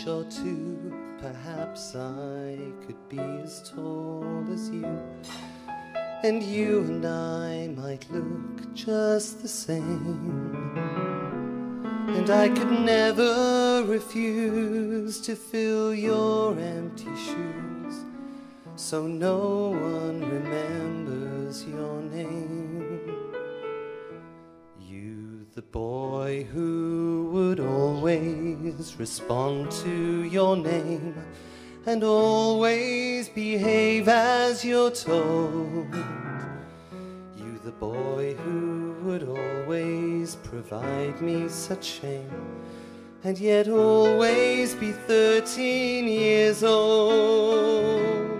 inch or two, perhaps I could be as tall as you, and you and I might look just the same, and I could never refuse to fill your empty shoes, so no one remembers your name. You, the boy who would always respond to your name and always behave as you're told. You, the boy who would always provide me such shame and yet always be 13 years old.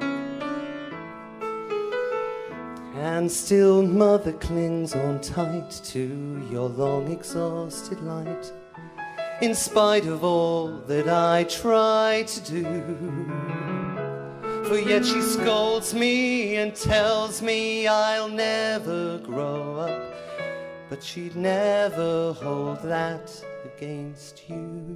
And still mother clings on tight to your long exhausted light, in spite of all that I try to do. For yet she scolds me and tells me I'll never grow up, but she'd never hold that against you.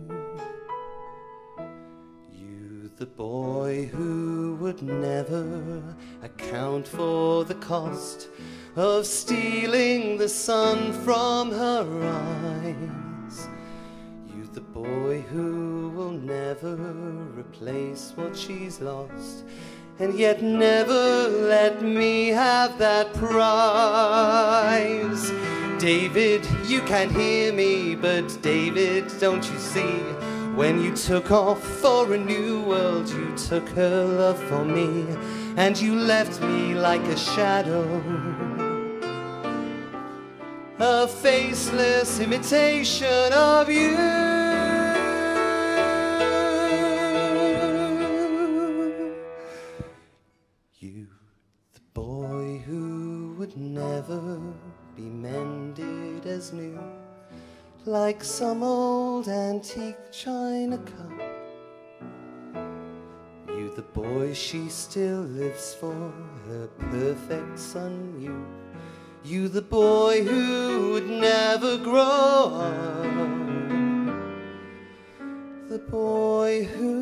You, the boy who would never account for the cost of stealing the sun from her eyes. You, the boy who will never replace what she's lost, and yet never let me have that prize. David, you can't hear me, but David, don't you see? When you took off for a new world, you took her love for me, and you left me like a shadow, a faceless imitation of you. You, the boy who would never be mended as new, like some old antique china cup. You, the boy she still lives for, her perfect son, you. You, the boy who would never grow up, the boy who